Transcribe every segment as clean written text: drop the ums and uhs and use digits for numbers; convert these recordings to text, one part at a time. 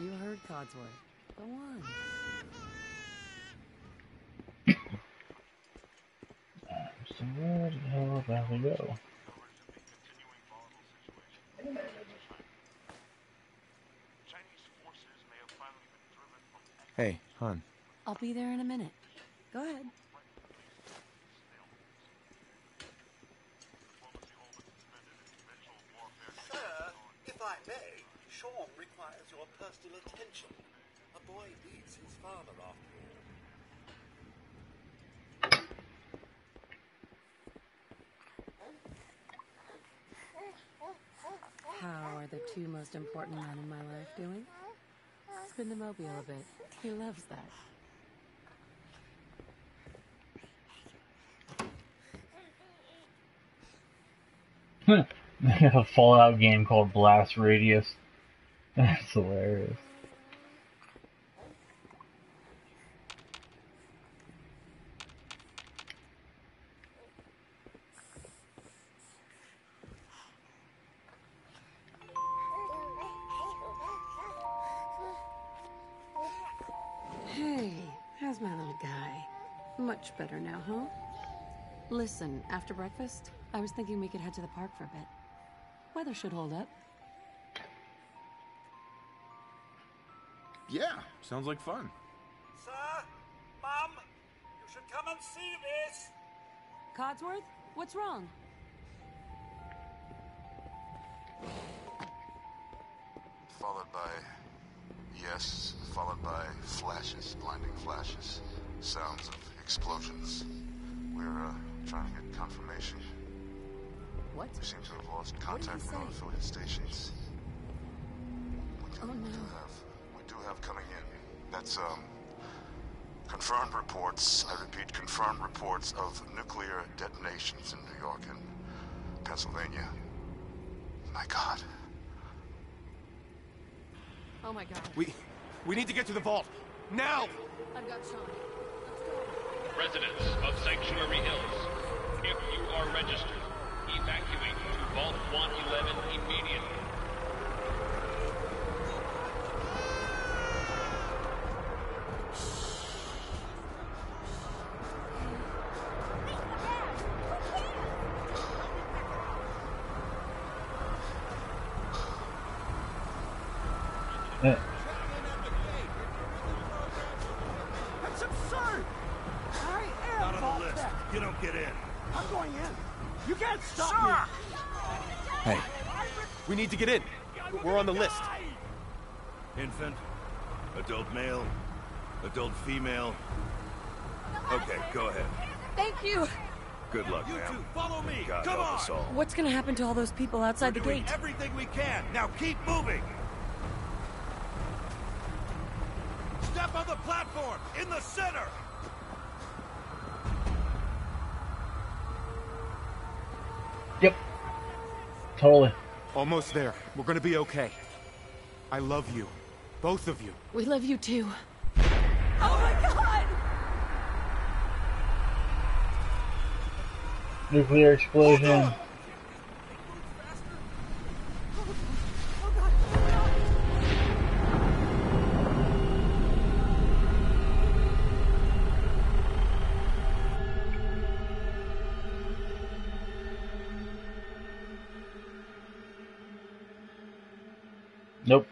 You heard Codsworth. Go on. So where the hell about to go? Hey, hon. I'll be there in a minute. Go ahead. Sir, if I may, Sean requires your personal attention. A boy needs his father after all. How are the two most important men in my life doing? Spin the mobile a bit. He loves that. They have a Fallout game called Blast Radius. That's hilarious. Hey, how's my little guy? Much better now, huh? Listen, after breakfast, I was thinking we could head to the park for a bit. Weather should hold up. Yeah, sounds like fun. Sir, Mum, you should come and see this. Codsworth, what's wrong? Followed by... yes, followed by flashes, blinding flashes. Sounds of explosions. We're, trying to get confirmation. What? We seem to have lost contact with unaffiliated stations. Oh, no. We do have coming in. That's, confirmed reports, I repeat, confirmed reports of nuclear detonations in New York and Pennsylvania. My God. Oh my God. We need to get to the vault. Now! I've got Sean. Residents of Sanctuary Hills, if you are registered, evacuate to Vault 111 immediately. That's absurd! I am not on the list. You don't get in. I'm going in. You can't stop me! Hey, we need to get in. We're on the list. Infant, adult male, adult female. Okay, go ahead. Thank you. Good luck, You ma'am. two, follow me! God Come help on! us all. What's gonna happen to all those people outside the We're doing gate? everything we can. Now keep moving! Step on the platform! In the center! Yep. Totally. Almost there. We're gonna be okay. I love you. Both of you. We love you too. Oh my God! Nuclear explosion. Nope.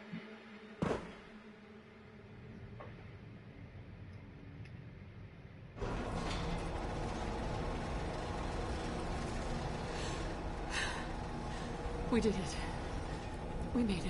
We did it. We made it.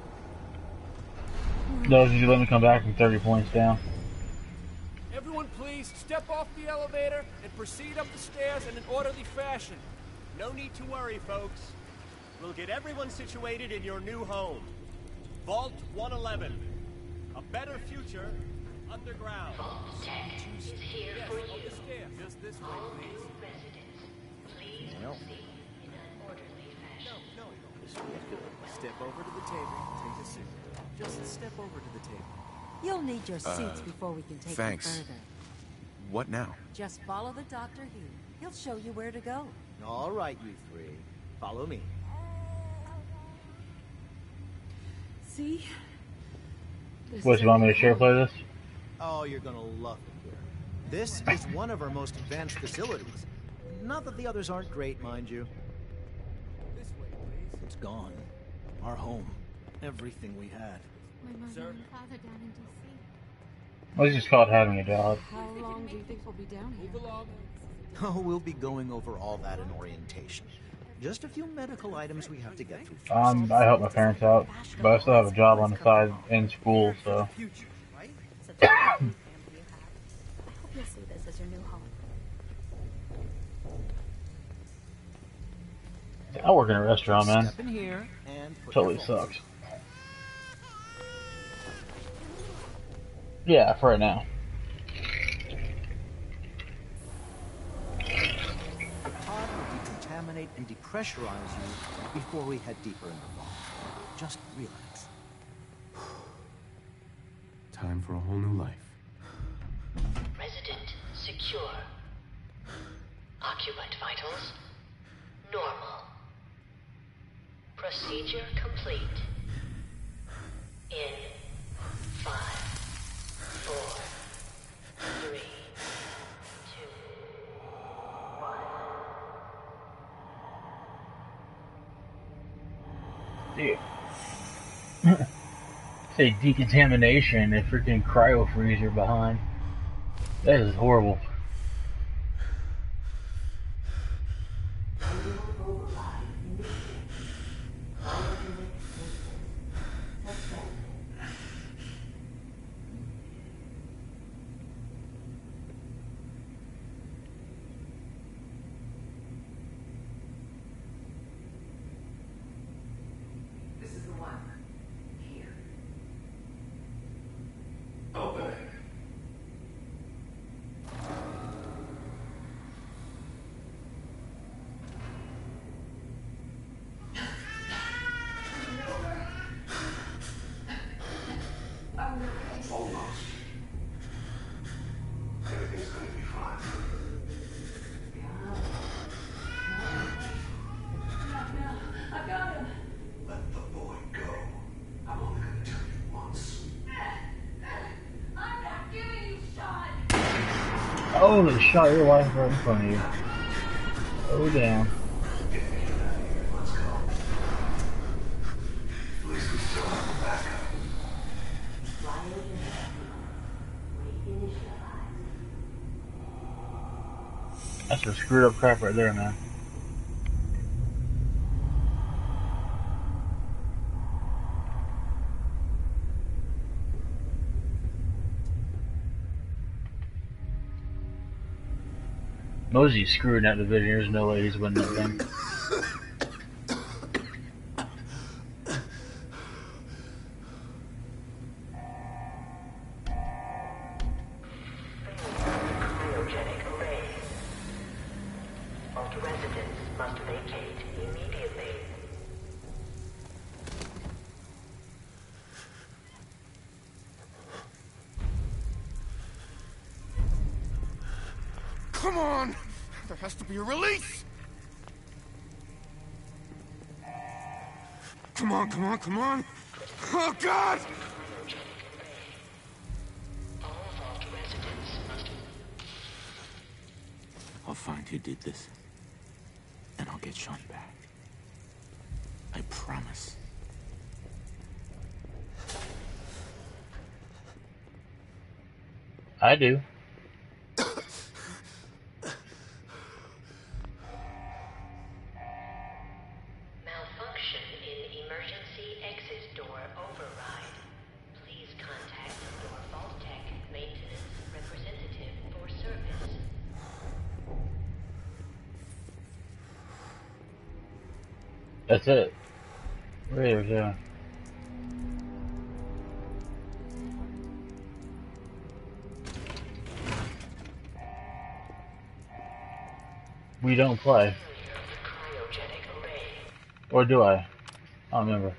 Those of you let me come back from 30 points down. Everyone please step off the elevator and proceed up the stairs in an orderly fashion. No need to worry, folks. We'll get everyone situated in your new home. Vault 111. A better future underground. Yes, up the stairs. Just this way, please. No. Step over to the table, take a seat. Just step over to the table. You'll need your seats before we can take thanks. you further. What now? Just follow the doctor here. He'll show you where to go. All right, you three. Follow me. See? What, you want me to share play this? Oh, you're gonna love it here. This is one of our most advanced facilities. Not that the others aren't great, mind you. This way, please. It's gone. Our home. Everything we had. My mother Sir? and father down in D.C. Well, it's just called having a job. How long do you think we'll be down here? Move along. Oh, we'll be going over all that in orientation. Just a few medical items we have to get through first. I help my parents out, but I still have a job on the side in school, so. Such a lovely family you have. I hope you'll see this as your new home. I work in a restaurant, man. Step in here and put Totally your phones. sucks. Yeah, for right now. Todd will decontaminate and depressurize you before we head deeper in the vault. Just relax. Time for a whole new life. Resident secure. Occupant vitals normal. Procedure complete. In 5, 4, 3, 2, 1. Dude. Say decontamination and freaking cryo freezer behind. That is horrible. This is the one. Here. Open. Almost. Everything's gonna be fine. I got him. Let the boy go. I'm only gonna tell you once. I'm not giving you shot. Oh, they shot your wife right in front of you. Oh, damn. Let's go. At least we still have the backup. That's some screwed up crap right there, man. Mosey's screwing that division. There's no way he's winning that thing. Cryogenic array. All residents must vacate immediately. Come on! There has to be a release! Come on, come on, come on! Oh, God! All vault residents must... I'll find who did this, and I'll get Sean back. I promise. I do. Malfunction in emergency exit door override. Please contact your Vault Tech maintenance representative for service. That's it. Raiders, yeah. We don't play. Cryogenic array. Or do I? I don't remember.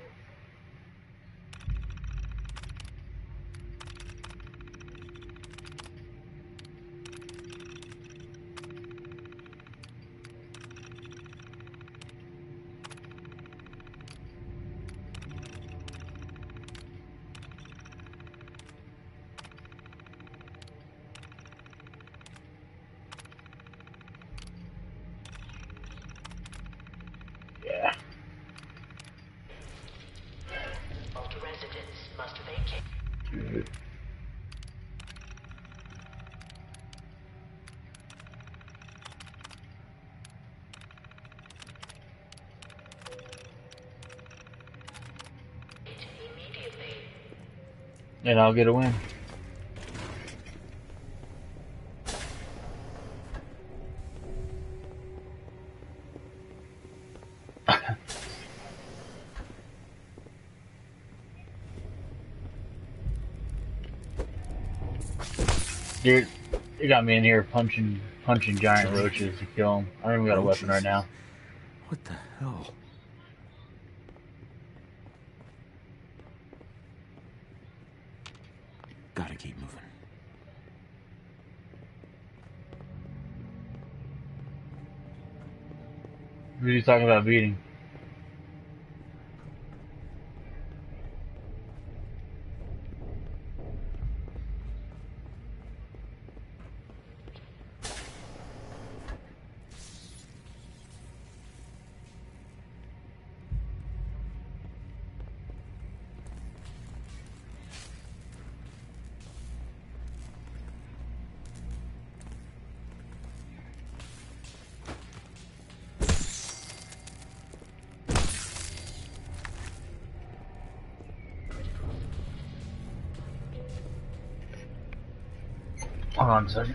And I'll get a win. Dude, they got me in here punching giant roaches to kill them. I don't even got a weapon right now. What the hell? Gotta keep moving. Who are you talking about beating? Hold on a second.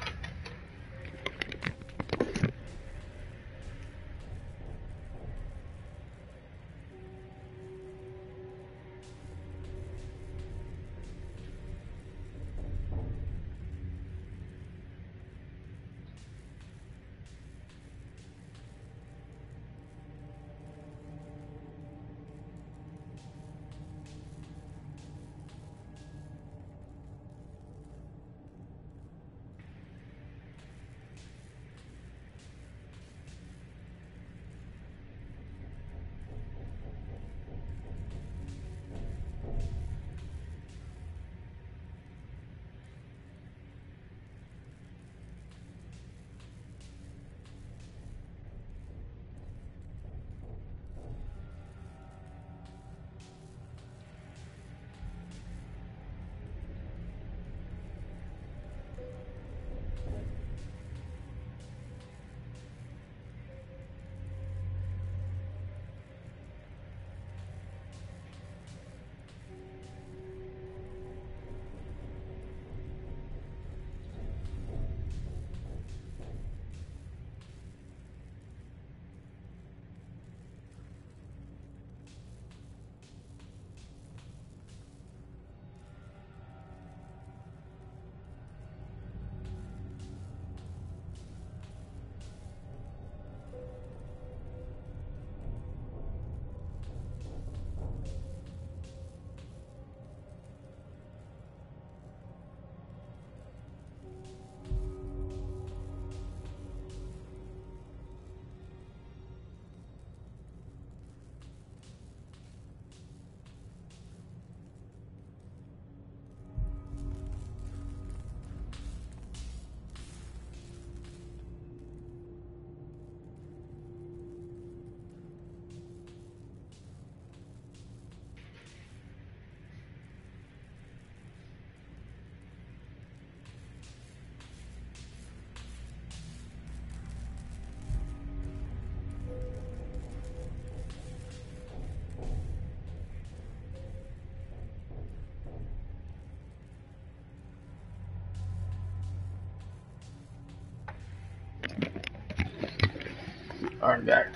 I'm back.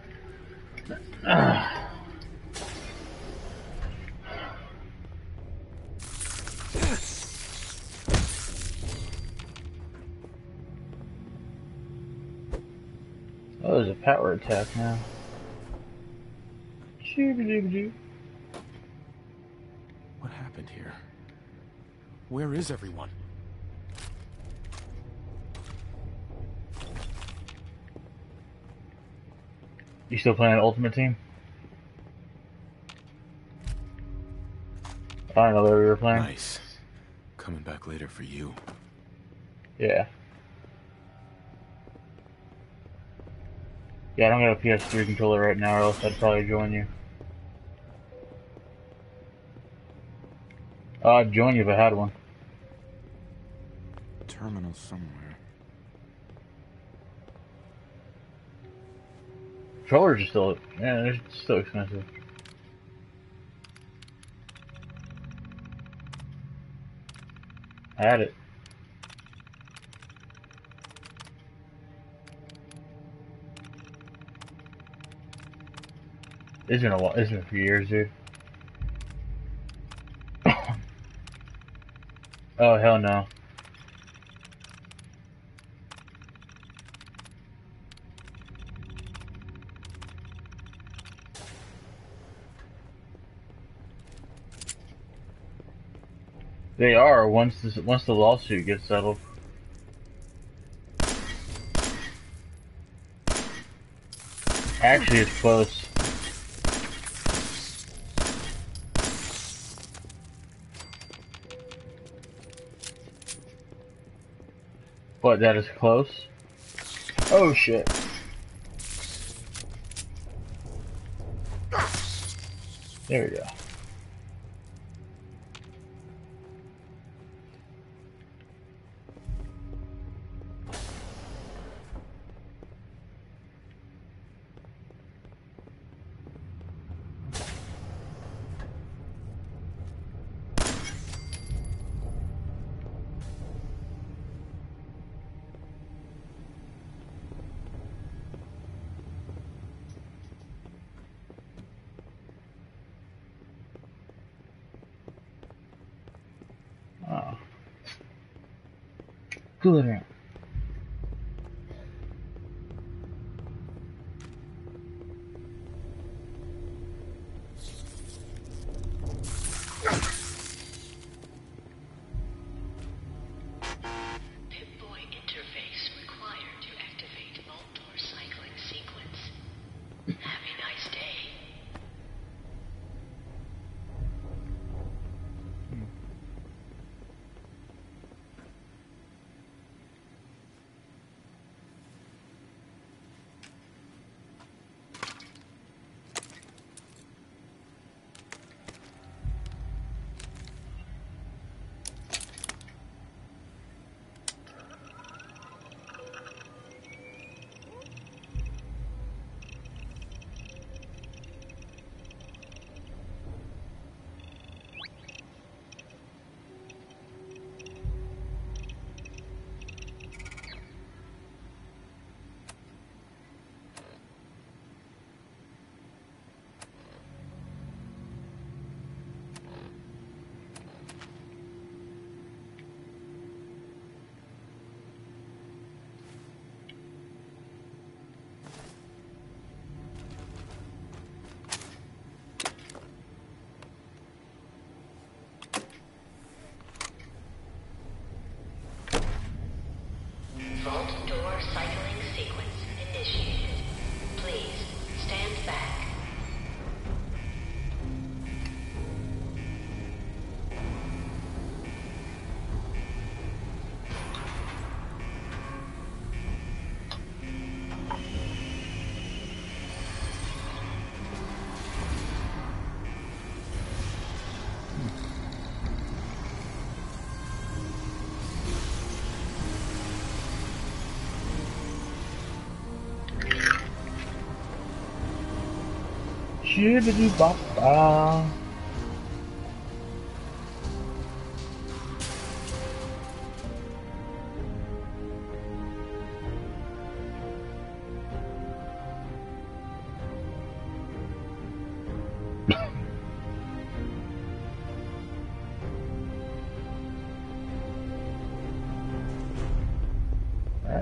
Oh, there's a power attack now. Shoo-ba-doo-ba-doo. What happened here? Where is everyone? You still playing Ultimate Team? I don't know where we were playing. Nice. Coming back later for you. Yeah. Yeah, I don't got a PS3 controller right now, or else I'd probably join you. I'd join you if I had one. Terminal somewhere. Controllers are still, yeah, they're still expensive. I had it. It's been a few years, dude. Oh, hell no. They are once the lawsuit gets settled. Actually, it's close. What? That is close. Oh shit. There we go. Oh. Glitter. Pip-Boy interface required to activate vault door cycling sequence. Have a nice day. Vault door cycling sequence initiated. Please stand back. Shibbity bop ba. Alright.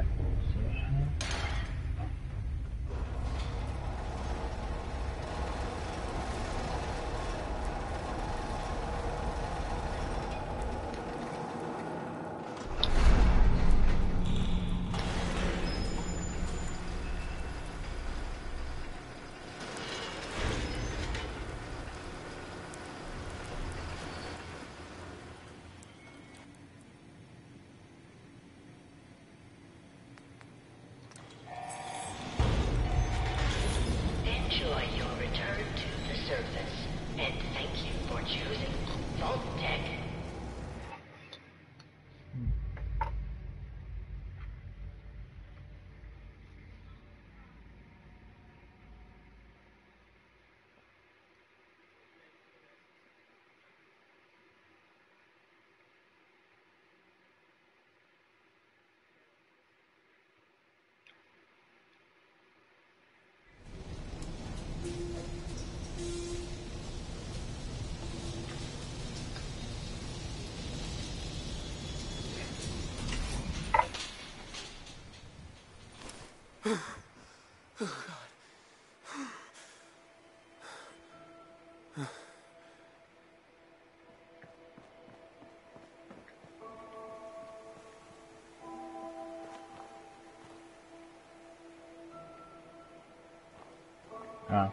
Enjoy your return to the surface, and thank you for choosing Vault Tech. Oh.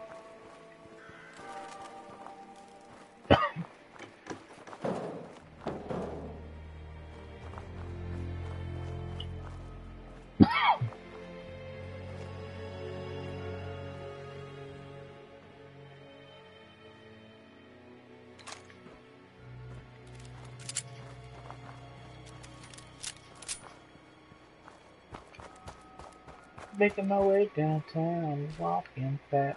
Making my way downtown, walking fast.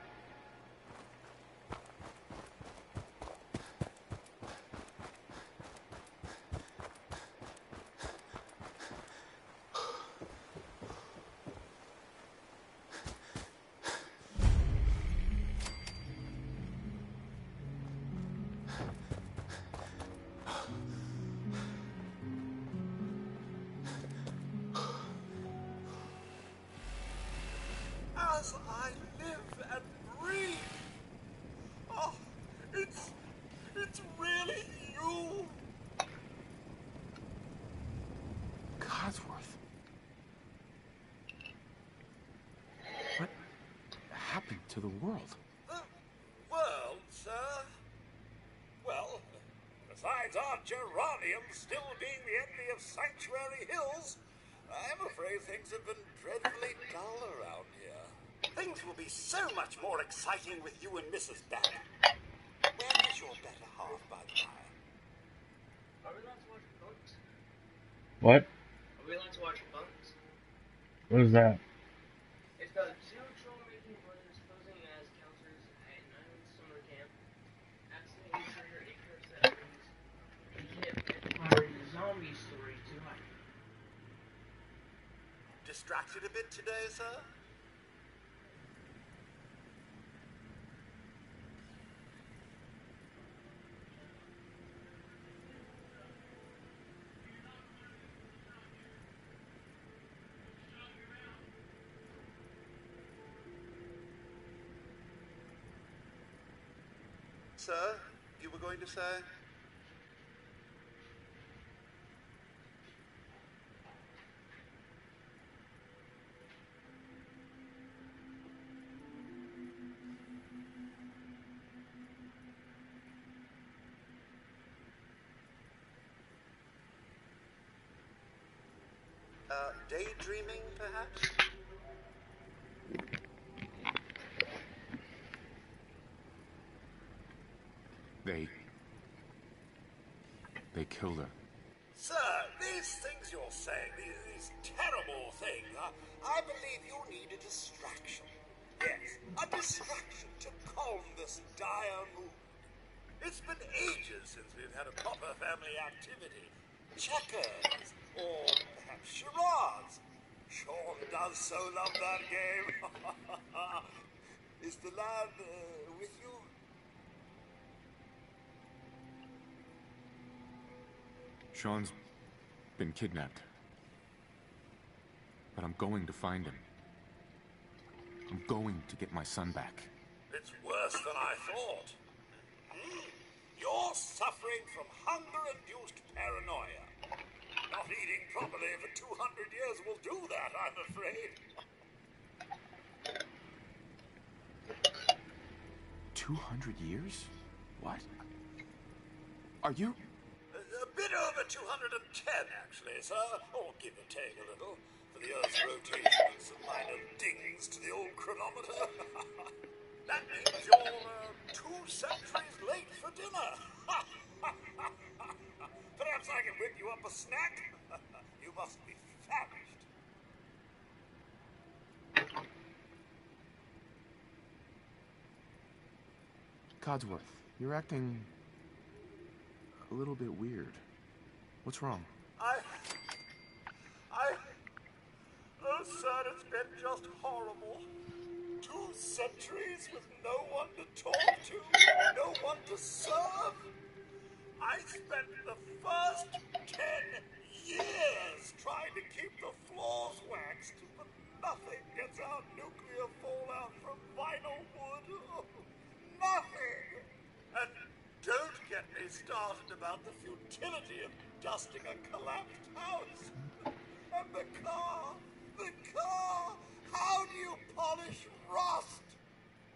As I live and breathe. Oh, it's really you. Codsworth. What happened to the world? The world, sir? Well, besides Aunt Geranium still being the envy of Sanctuary Hills, I'm afraid things have been dreadfully dull around here. Things will be so much more exciting with you and Mrs. Banner. Where is your better half, by the way? Are we allowed to watch Bunks? What? Are we allowed to watch Bunks? What is that? It's about two troublemaking brothers posing as counselors at an island summer camp. Accidentally trigger a curse that brings a kidnapped zombie story to life. Distracted a bit today, sir? Sir, you were going to say? Daydreaming, perhaps? They killed her. Sir, these things you're saying, these terrible things, I believe you need a distraction. Yes, a distraction to calm this dire mood. It's been ages since we've had a proper family activity. Checkers, or perhaps charades. Sean does so love that game. Is the lad with you? Sean's been kidnapped. But I'm going to find him. I'm going to get my son back. It's worse than I thought. You're suffering from hunger-induced paranoia. Not eating properly for 200 years will do that, I'm afraid. 200 years? What? Are you... A bit over 210, actually, sir. Or give or take a little. For the Earth's rotation and some minor dings to the old chronometer. That means you're 2 centuries late for dinner. Perhaps I can whip you up a snack? You must be famished. Codsworth, you're acting a little bit weird. What's wrong? Oh, sir, it's been just horrible. 2 centuries with no one to talk to, no one to serve. I spent the first 10 years trying to keep the floors waxed, but nothing gets out nuclear fallout from vinyl wood. Oh, nothing. And don't get me started about the futility of dusting a collapsed house. And the car, how do you polish rust?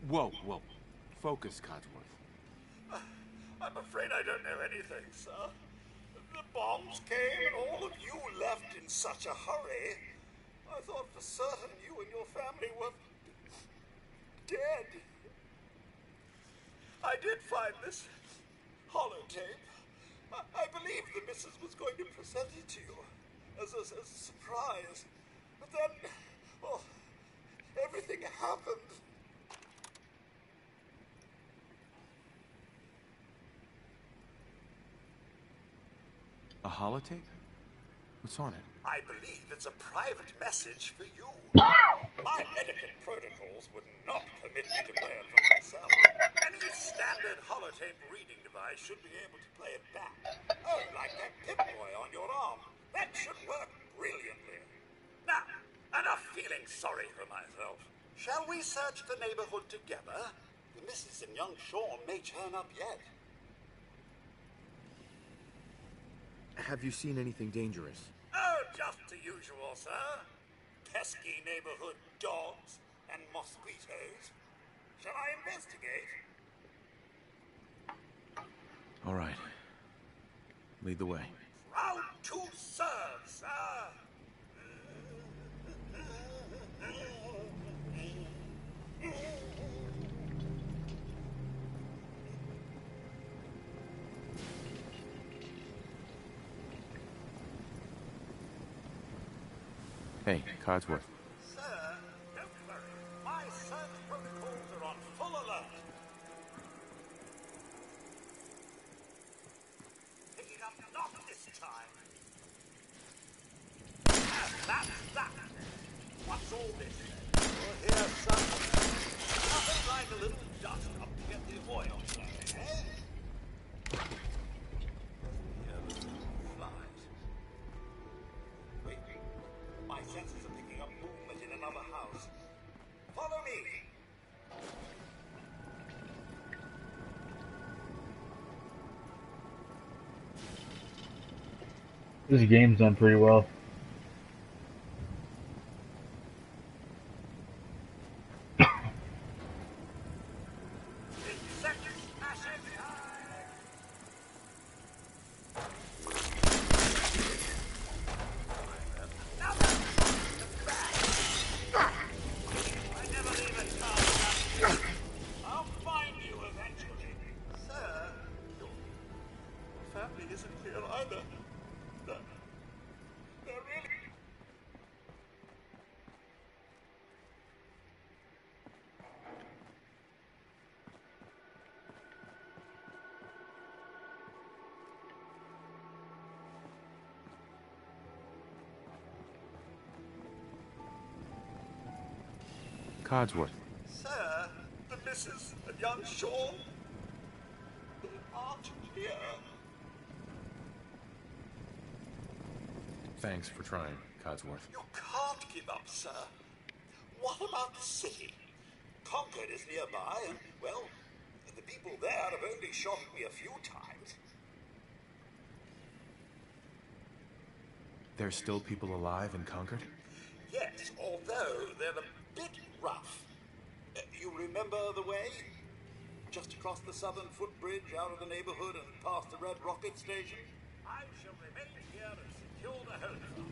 Whoa, whoa. Focus, Codsworth. I'm afraid I don't know anything, sir. The bombs came and all of you left in such a hurry. I thought for certain you and your family were dead. I did find this holotape. I believe the missus was going to present it to you as a surprise. But then, well, everything happened. A holotape? What's on it? I believe it's a private message for you. My etiquette protocols would not permit me to play it for myself. Any standard holotape reading device should be able to play it back. Oh, like that Pip-Boy on your arm. That should work brilliantly. Now, enough feeling sorry for myself. Shall we search the neighborhood together? The missus and young Sean may turn up yet. Have you seen anything dangerous? Oh, just the usual, sir. Pesky neighborhood dogs and mosquitoes. Shall I investigate? All right. Lead the way. Proud to serve, sir. Hey, Codsworth. Sir, don't worry. My search protocols are on full alert. Picking up not this time. That's that. What's all this? Oh, here's something. Nothing like a little dust up to get the oil flowing, eh? My senses are picking up movement in another house. Follow me. This game's done pretty well. Codsworth. Sir, the missus and young Sean, they aren't here. Thanks for trying, Codsworth. You can't give up, sir. What about the city? Concord is nearby, and, well, the people there have only shot at me a few times. There's still people alive in Concord? Yes, although they're a bit rough. You remember the way? Just across the southern footbridge, out of the neighborhood, and past the Red Rocket Station? I shall remain here to secure the home front.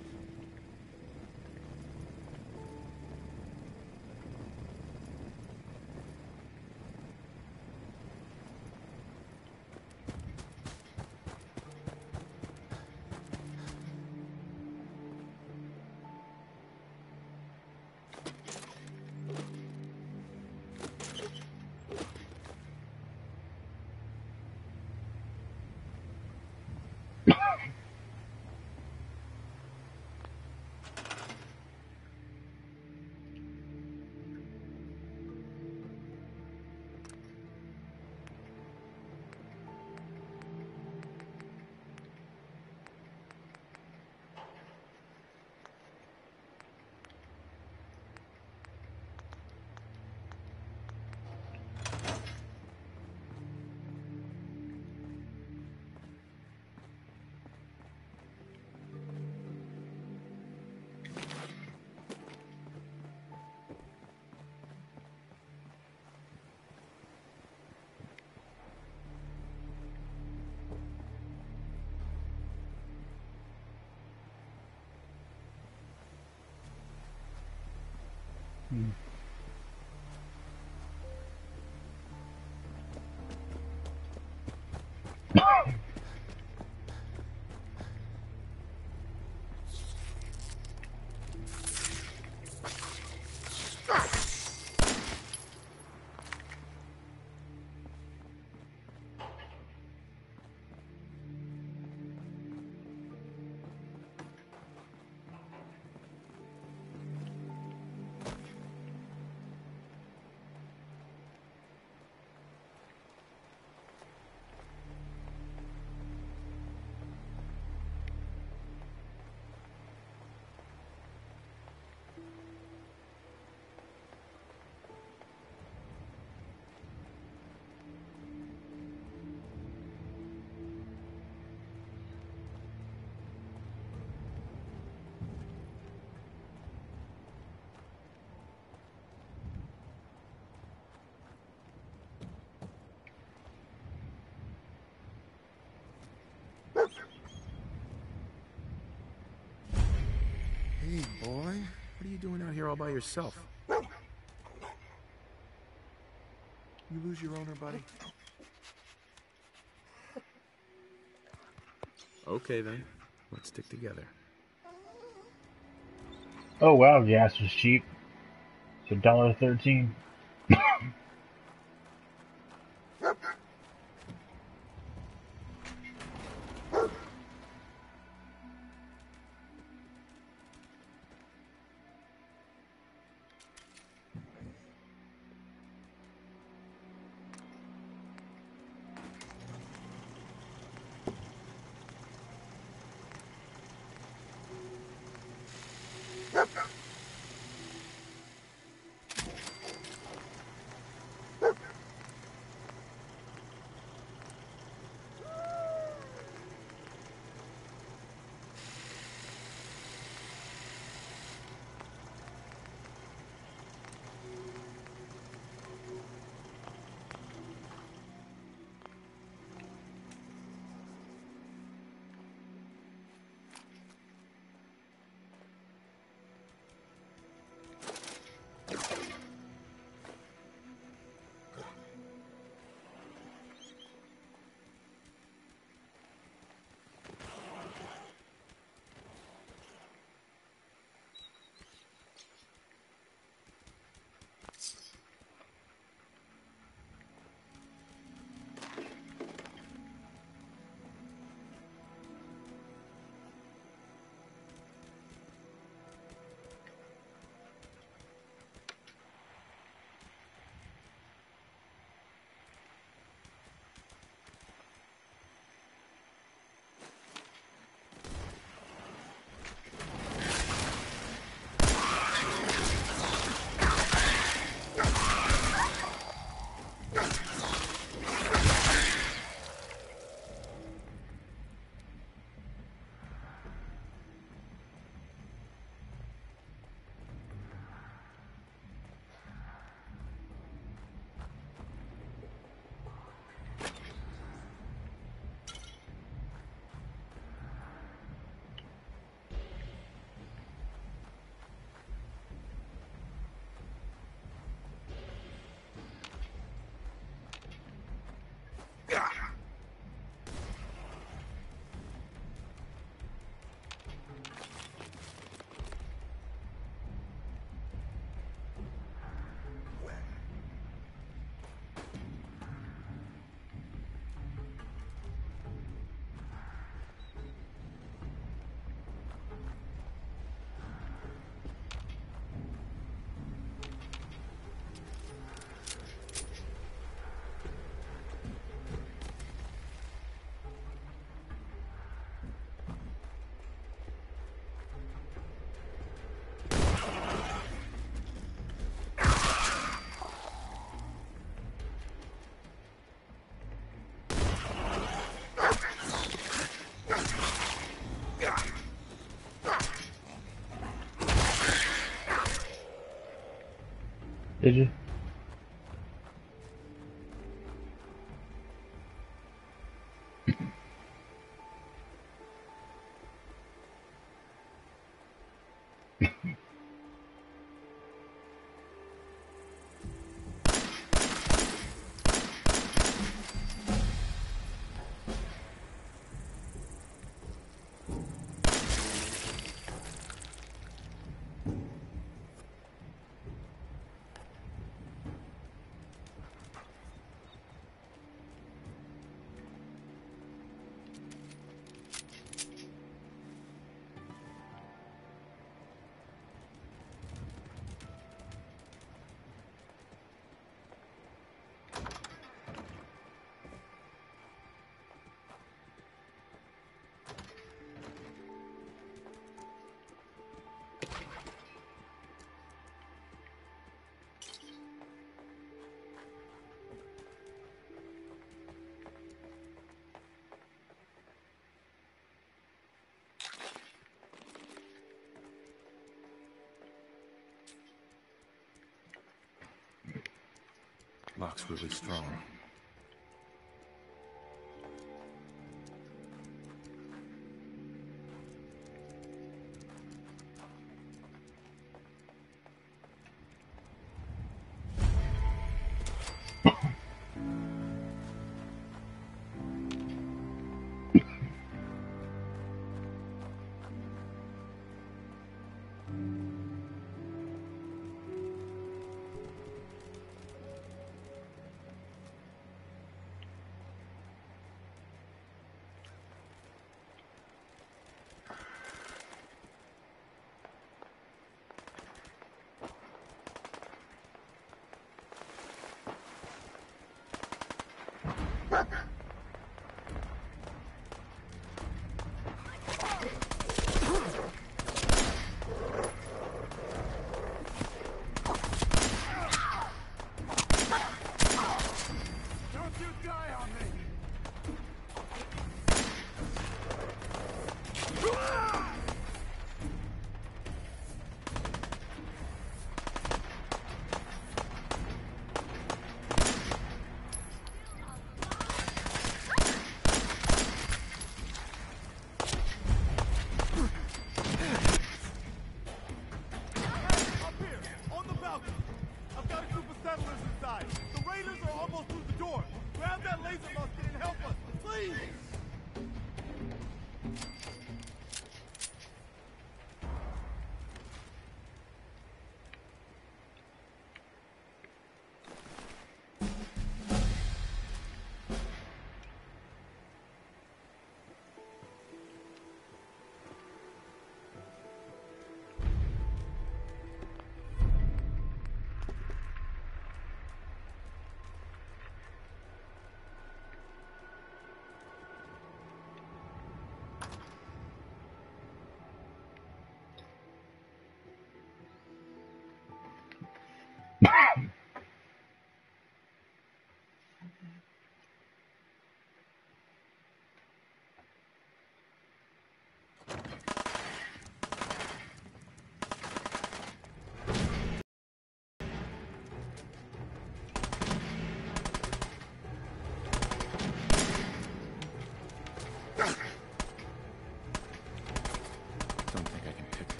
Hey, boy. What are you doing out here all by yourself? You lose your owner, buddy? Okay, then. Let's stick together. Oh wow, gas was cheap. It's $1.13. Did you? Lock's really strong.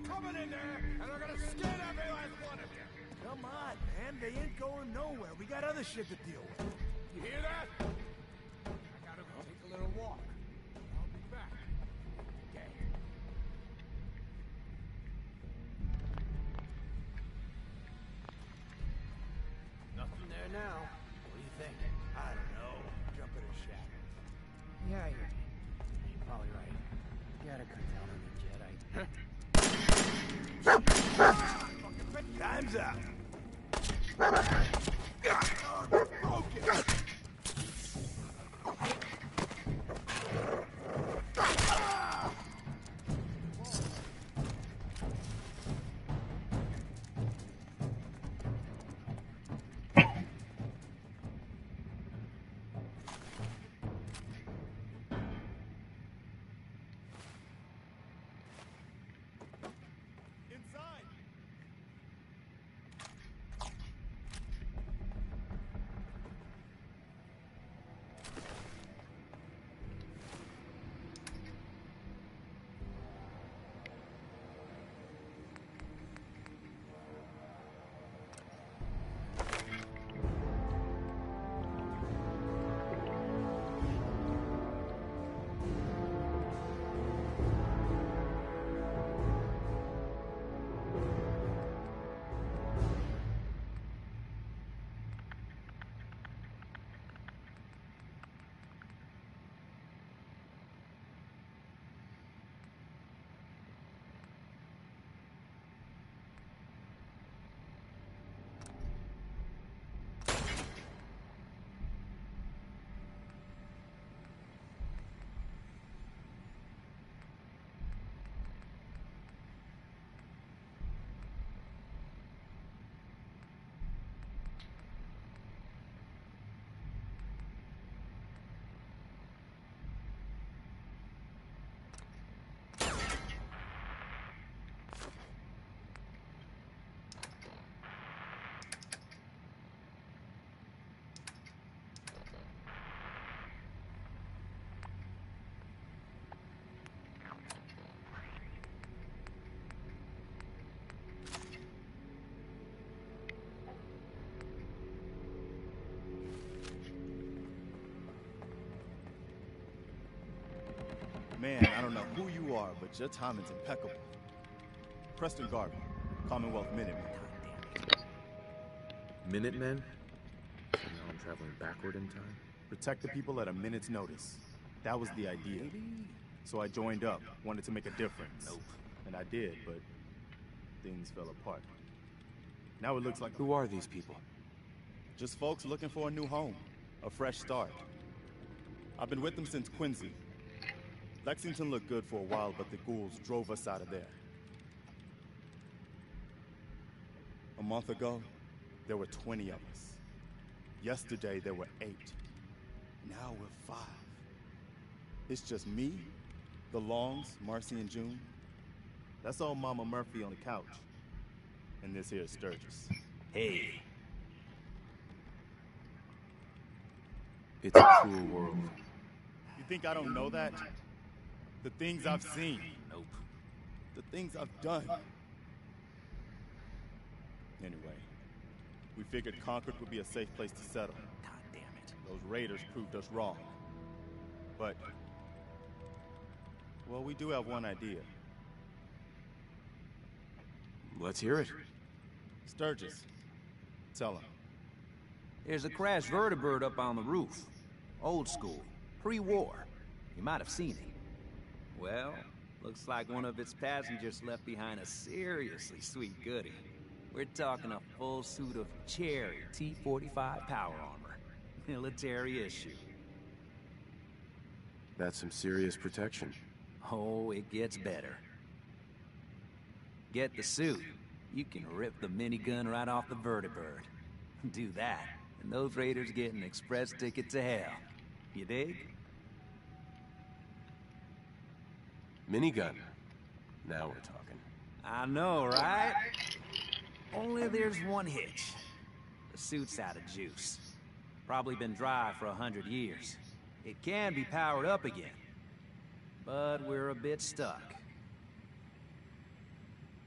coming in there, and they're gonna skin every last one of you. Come on, man. They ain't going nowhere. We got other shit to deal with. You hear that? I gotta go take a little walk. I'll be back. Okay. Nothing there now. What do you think? I don't know. Jump in a shack. Yeah, you're probably right. You gotta cut down on the Jedi. Time's up. Man, I don't know who you are, but your timing's impeccable. Preston Garvey, Commonwealth Minutemen. Minutemen? So now I'm traveling backward in time? Protect the people at a minute's notice. That was the idea. So I joined up, wanted to make a difference. Nope. And I did, but things fell apart. Now it looks like... Who are these people? Just folks looking for a new home, a fresh start. I've been with them since Quincy. Lexington looked good for a while, but the ghouls drove us out of there. A month ago, there were 20 of us. Yesterday, there were 8. Now we're 5. It's just me, the Longs, Marcy and June. That's old Mama Murphy on the couch. And this here is Sturgis. Hey. It's a cruel world. You think I don't know that? The things I've seen. Nope. The things I've done. Anyway, we figured Concord would be a safe place to settle. God damn it. Those raiders proved us wrong. But, well, we do have one idea. Let's hear it. Sturgis, tell him. There's a crashed vertibird up on the roof. Old school, pre-war. You might have seen it. Well, looks like one of its passengers left behind a seriously sweet goodie. We're talking a full suit of Cherry T-45 power armor. Military issue. That's some serious protection. Oh, it gets better. Get the suit. You can rip the minigun right off the vertibird. Do that, and those raiders get an express ticket to hell. You dig? Minigun. Now we're talking. I know, right? Only there's one hitch. The suit's out of juice. Probably been dry for 100 years. It can be powered up again. But we're a bit stuck.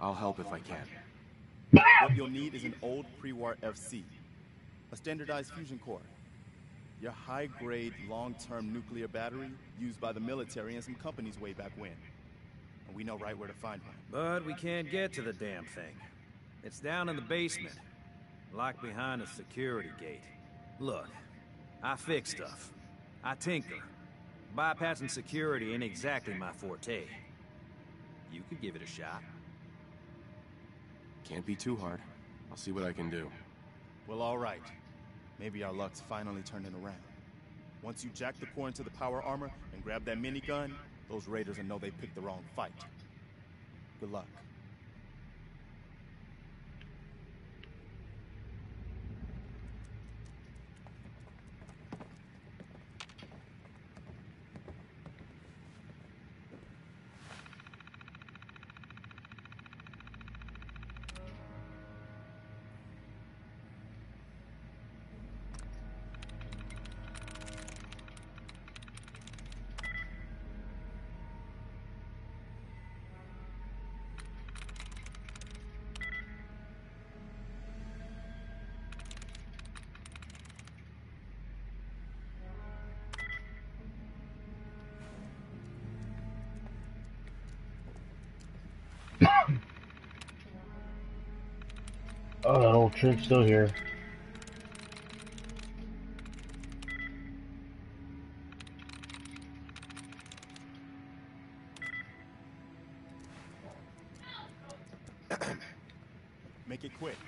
I'll help if I can. What you'll need is an old pre-war FC, a standardized fusion core, your high-grade, long-term nuclear battery used by the military and some companies way back when. And we know right where to find one. But we can't get to the damn thing. It's down in the basement, locked behind a security gate. Look, I fix stuff. I tinker. Bypassing security ain't exactly my forte. You could give it a shot. Can't be too hard. I'll see what I can do. Well, all right. Maybe our luck's finally turning around. Once you jack the core into the power armor and grab that minigun, those raiders will know they picked the wrong fight. Good luck. Oh, that old trick's still here. Make it quick.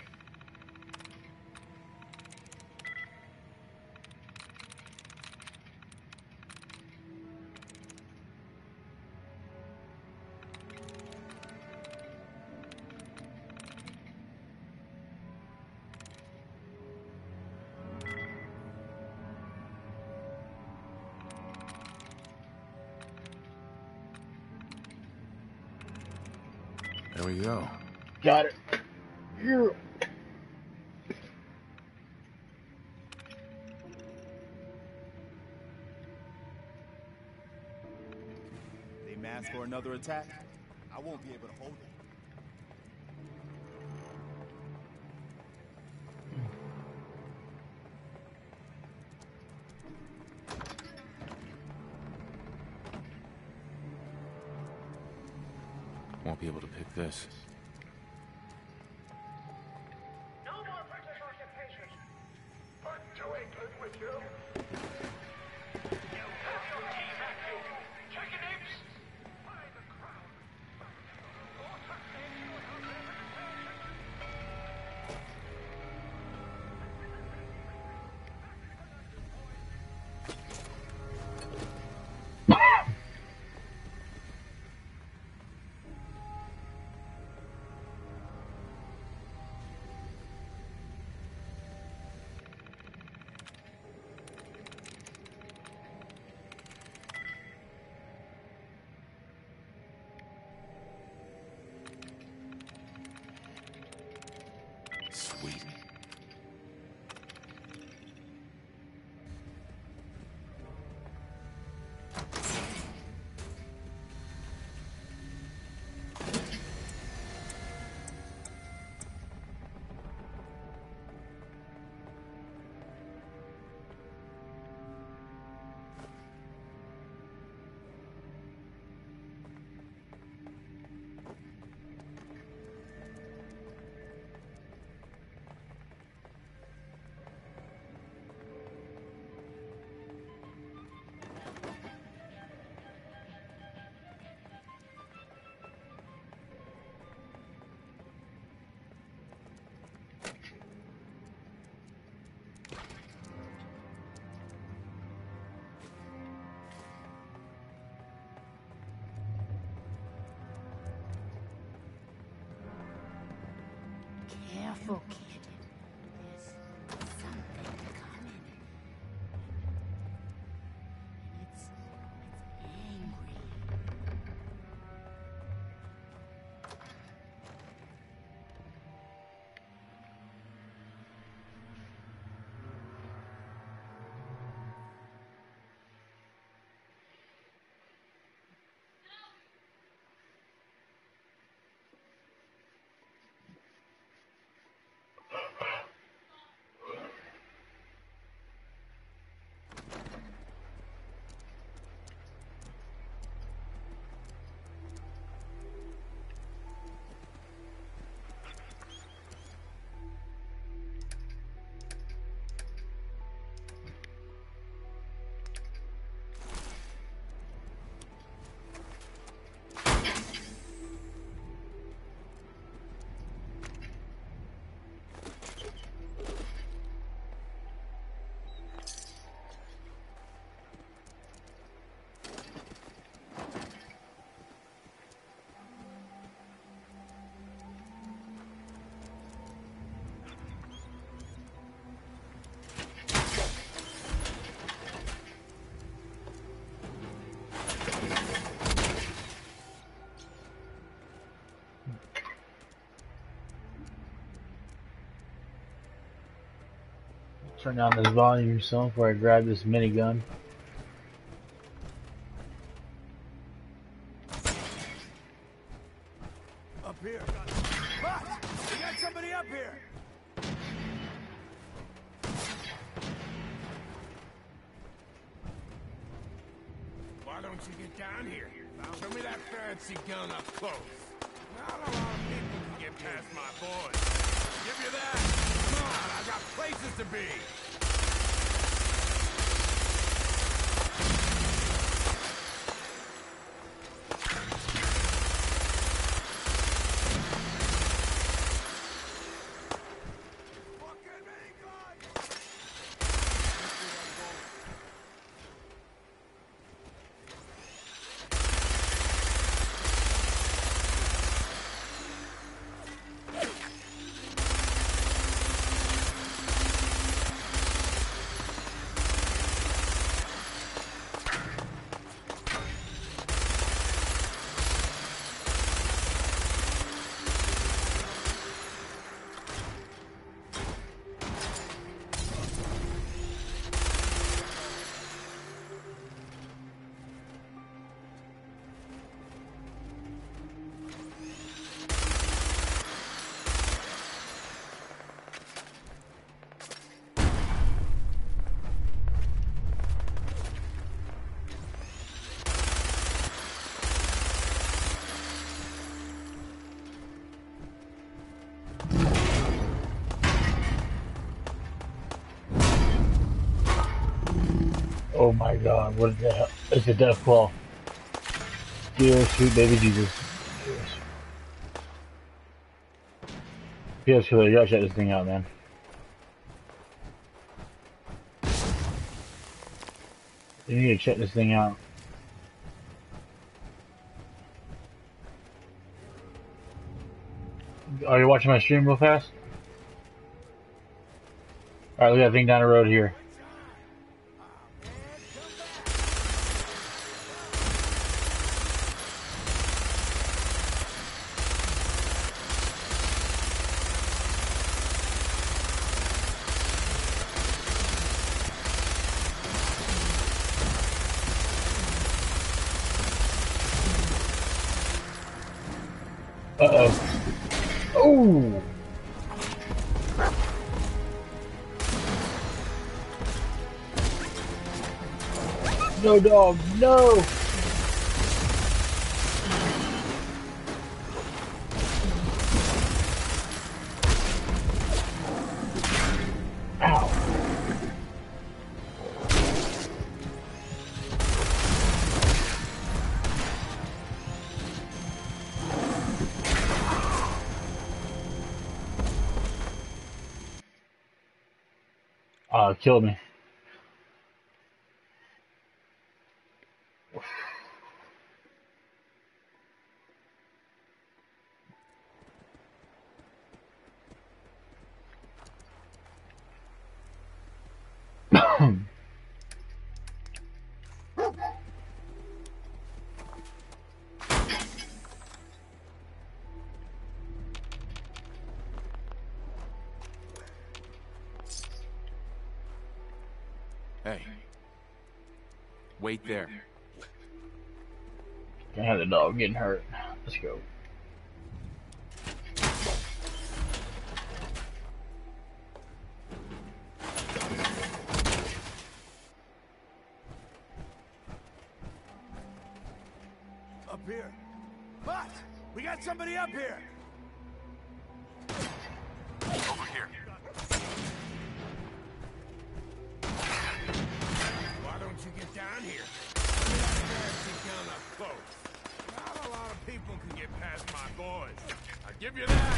There we go. Got it. Here. They mask for another attack. I won't be able to hold it. Won't be able to pick this. No more British occupation. But to England with you. You have your team at you. Chicken apes. By the crown. For taxation without Sweet. Careful, kid. There's something coming. And it's angry. Turn down this volume some before I grab this minigun. Up here. But we got somebody up here. Why don't you get down here? Show me that fancy gun up close. Not a lot of people can get past my boys. Give you that. Come on, I've got places to be. Oh my god, what is that? It's a death claw. Dear sweet baby Jesus. PS Killer, you gotta check this thing out, man. You need to check this thing out. Are you watching my stream real fast? Alright, we got a thing down the road here. Uh-oh. Oh! No, dog, no! Ow. It killed me. Hey. Wait there. Can't have the dog getting hurt. Let's go. Up here. But we got somebody up here. Over here. Why don't you get down here? Show me that fancy gun up close. Not a lot of people can get past my boys. I'll give you that.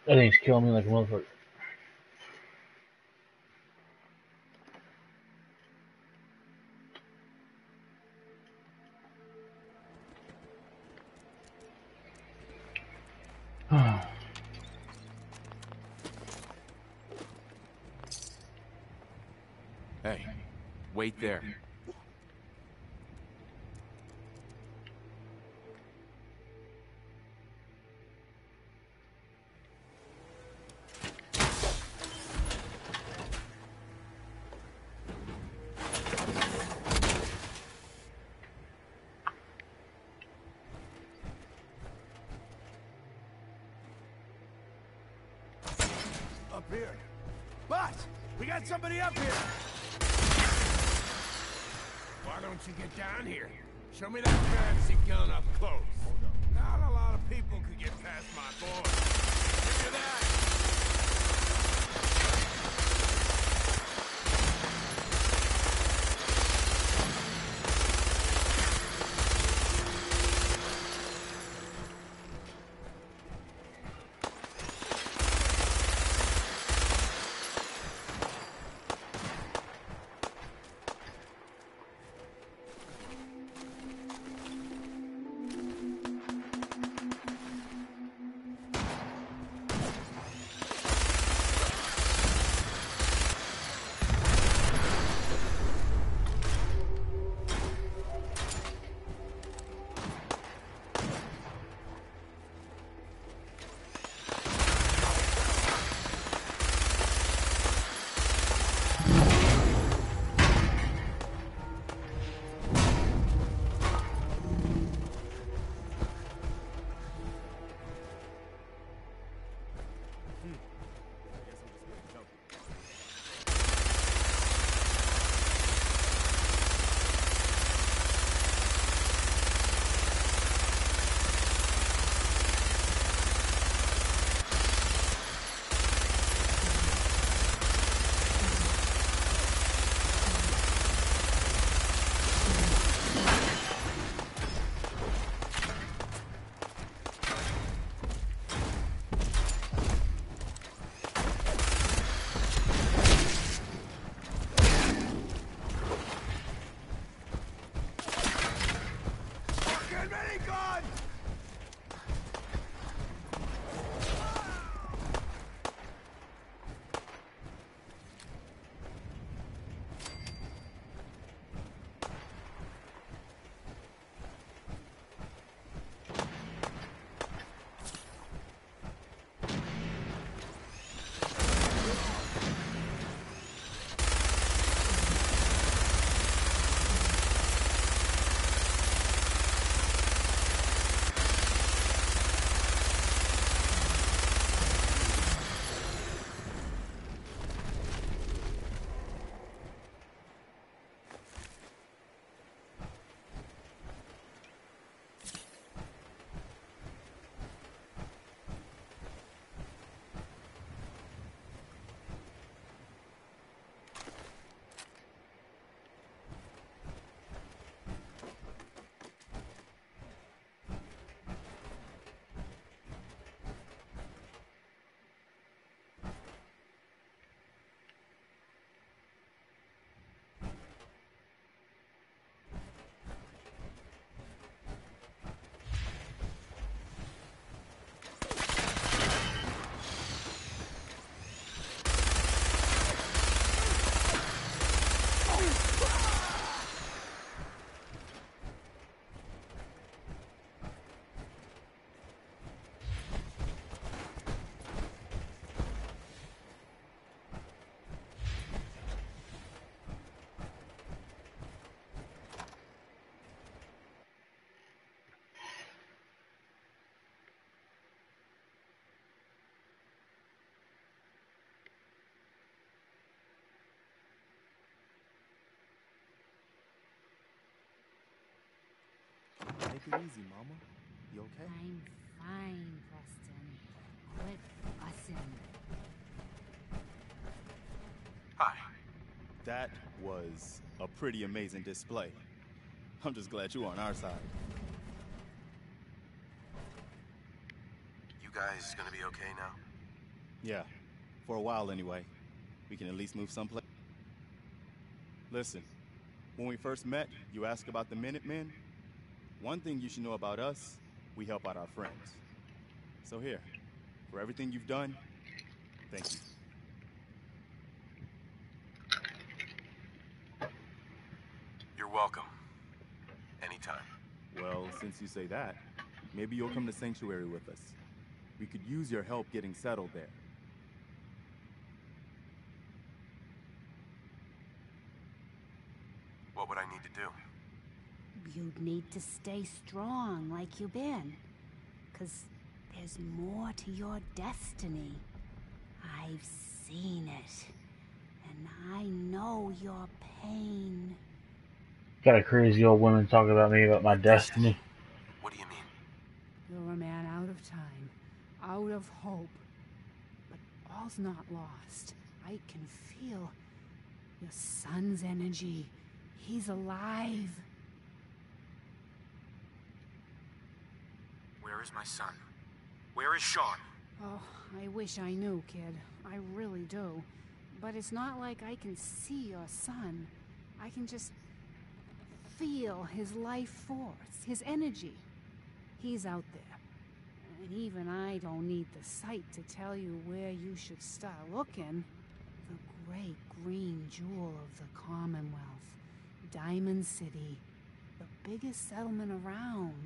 That thing's killing me like a motherfucker. Hey, wait there. Up here. But we got somebody up here. Why don't you get down here? Show me that fancy gun up close. Not a lot of people could get past my boy. Give me that. Take it easy, Mama. You okay? I'm fine, Preston. Quit fussing. Hi. That was a pretty amazing display. I'm just glad you're on our side. You guys gonna be okay now? Yeah, for a while anyway. We can at least move someplace. Listen, when we first met, you asked about the Minutemen. One thing you should know about us, we help out our friends. So here, for everything you've done, thank you. You're welcome. Anytime. Well, since you say that, maybe you'll come to Sanctuary with us. We could use your help getting settled there. What would I need to do? You'd need to stay strong like you've been. 'Cause there's more to your destiny. I've seen it. And I know your pain. Got a crazy old woman talking about me about my destiny. What do you mean? You're a man out of time, out of hope. But all's not lost. I can feel your son's energy. He's alive. Where is my son? Where is Sean? Oh, I wish I knew, kid. I really do. But it's not like I can see your son. I can just feel his life force, his energy. He's out there. And even I don't need the sight to tell you where you should start looking. The great green jewel of the Commonwealth. Diamond City. The biggest settlement around.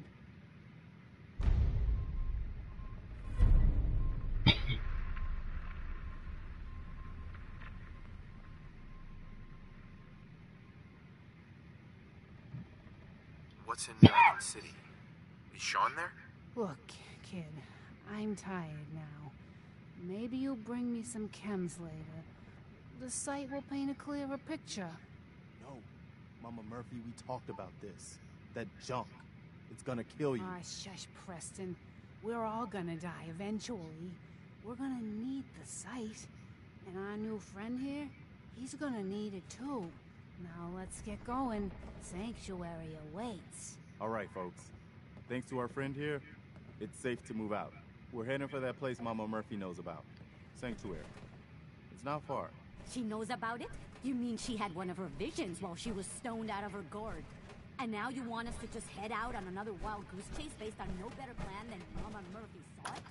What's in Diamond City? Is Sean there? Look, kid, I'm tired now. Maybe you'll bring me some chems later. The sight will paint a clearer picture. No, Mama Murphy, we talked about this. That junk. It's gonna kill you. Ah, shush, Preston. We're all gonna die eventually. We're gonna need the sight. And our new friend here, he's gonna need it too. Now let's get going. Sanctuary awaits. All right, folks. Thanks to our friend here, it's safe to move out. We're heading for that place Mama Murphy knows about. Sanctuary. It's not far. She knows about it? You mean she had one of her visions while she was stoned out of her gourd? And now you want us to just head out on another wild goose chase based on no better plan than Mama Murphy saw it?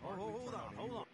Hold on.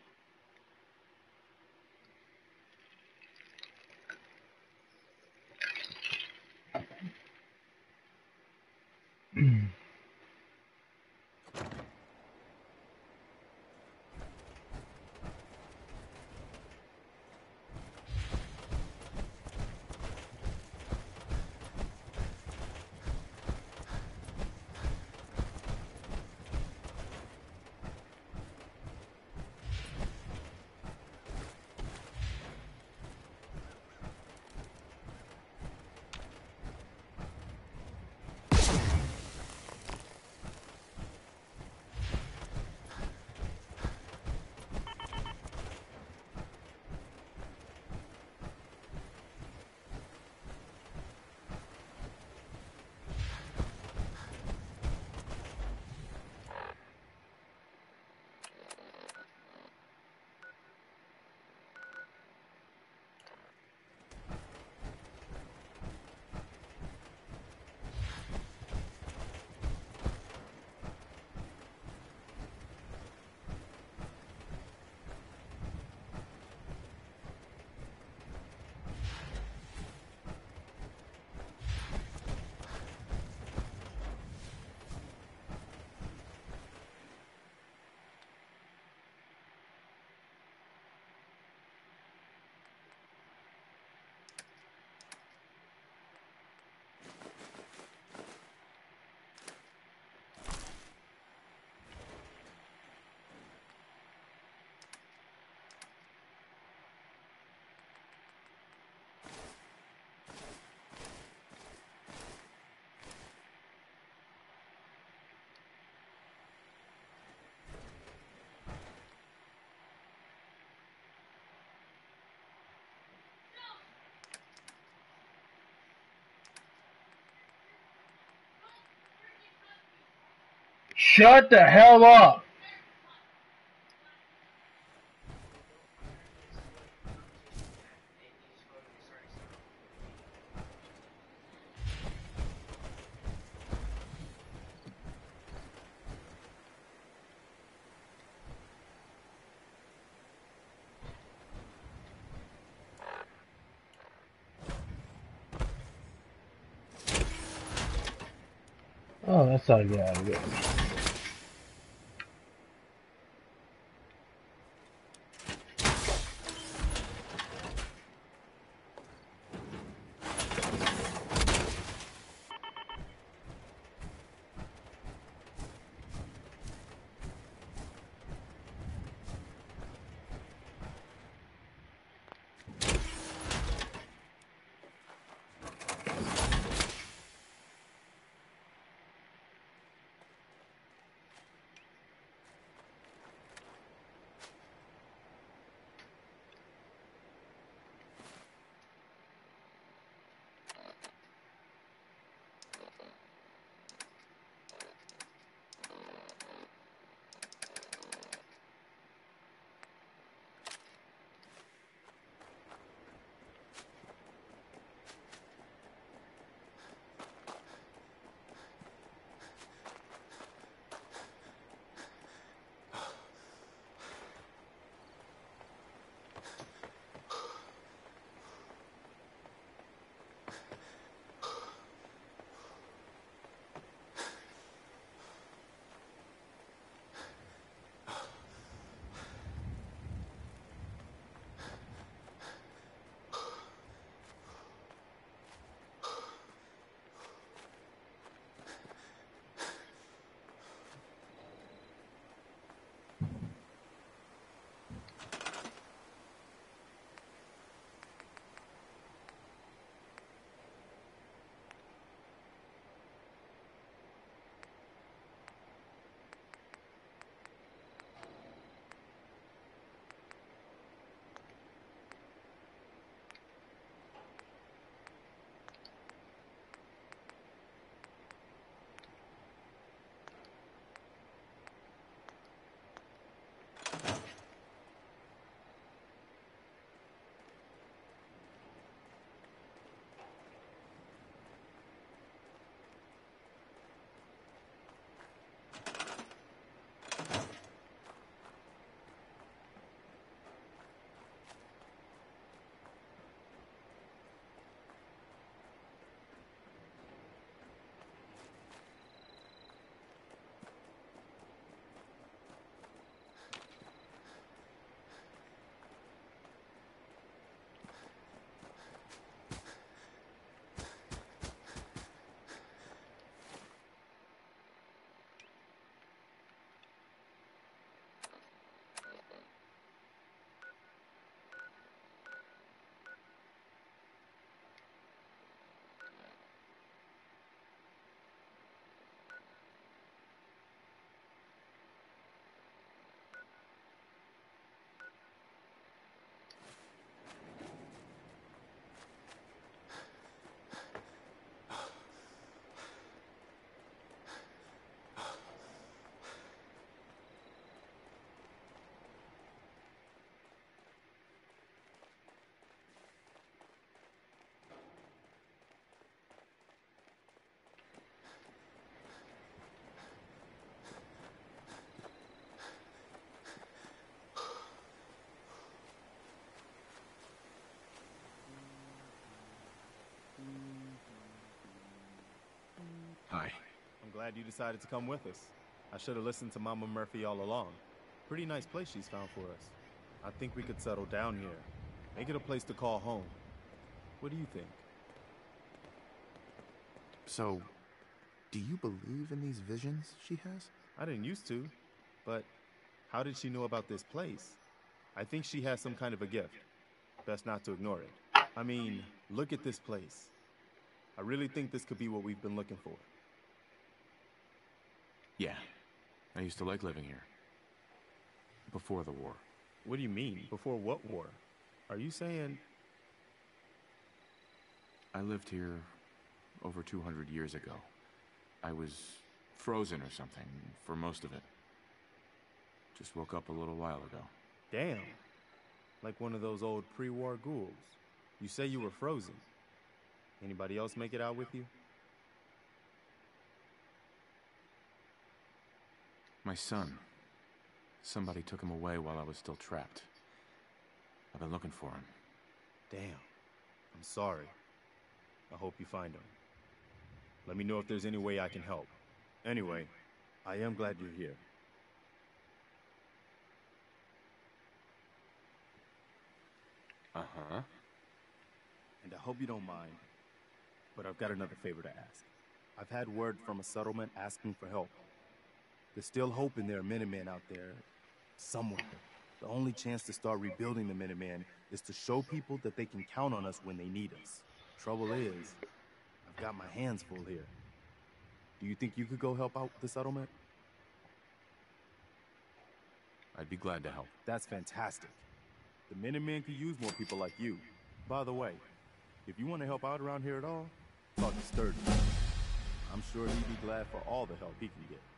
Shut the hell up! Oh, that's how I get out of it. Hi. I'm glad you decided to come with us. I should have listened to Mama Murphy all along. Pretty nice place she's found for us. I think we could settle down here. Make it a place to call home. What do you think? So, do you believe in these visions she has? I didn't used to, but how did she know about this place? I think she has some kind of a gift. Best not to ignore it. I mean, look at this place. I really think this could be what we've been looking for. Yeah. I used to like living here. Before the war. What do you mean? Before what war? Are you saying... I lived here over 200 years ago. I was frozen or something for most of it. Just woke up a little while ago. Damn. Like one of those old pre-war ghouls. You say you were frozen. Anybody else make it out with you? My son. Somebody took him away while I was still trapped. I've been looking for him. Damn. I'm sorry. I hope you find him. Let me know if there's any way I can help. Anyway, I am glad you're here. Uh-huh. And I hope you don't mind, but I've got another favor to ask. I've had word from a settlement asking for help. There's still hope in there are Minutemen out there somewhere. The only chance to start rebuilding the Minutemen is to show people that they can count on us when they need us. Trouble is, I've got my hands full here. Do you think you could go help out the settlement? I'd be glad to help. That's fantastic. The Minutemen could use more people like you. By the way, if you want to help out around here at all, talk to Sturdy. I'm sure he'd be glad for all the help he can get.